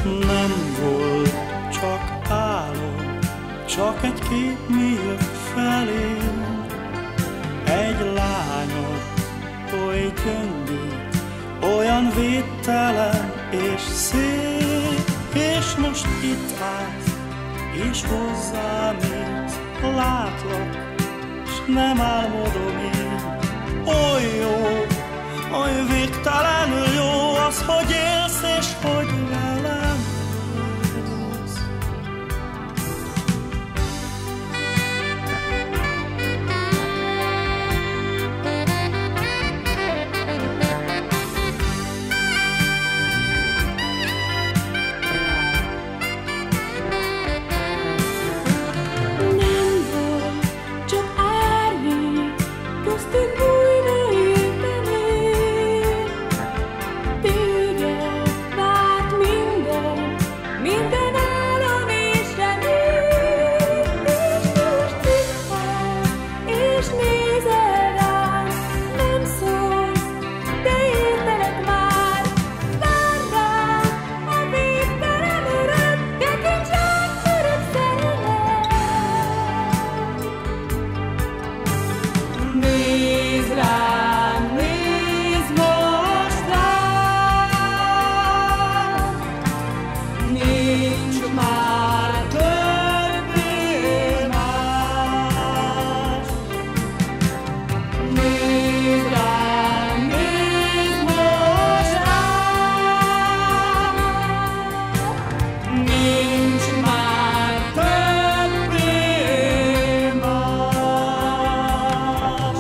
Nem volt csak álom, csak egy kép mi jött felém. Egy lányod, oly gyöngéd, olyan védtelen és szép. És most itt állsz, és hozzám érsz, látlak, s nem álmodom én. Oly jó, oly végtelenül jó az, hogy élsz és hogy velem élsz. Nem volt csak árnyék, köztünk újra értenék. Téged várt minden álom és remény. És most itt áll, és nézel rám, nem szólsz, de értelek már. Vár rám a végtelen öröm, tekints rám örök szerelem. Nézd rám, nézd most rám, nincs már többé más. Nézd rám, nézd most rám, nincs már többé más.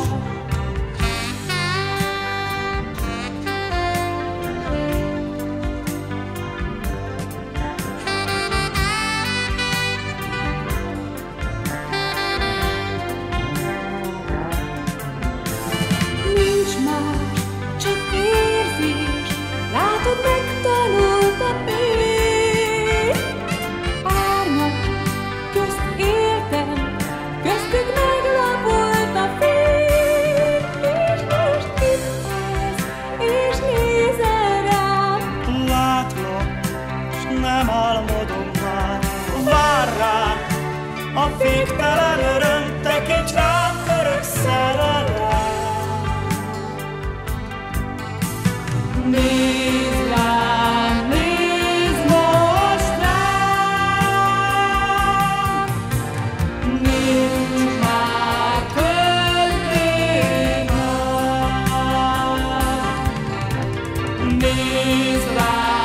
Nincs más, csak érzés, látod, megtanult a fény. Árnyak közt éltem, köztük meglapult a fény. És most itt állsz, és nézel rám. Látlak, s nem álmodom már. Vár rám a végtelen öröm, tekints rám örök szerelem. Nézd rám, nézd most rám, nincs már többé más. Nézd rám.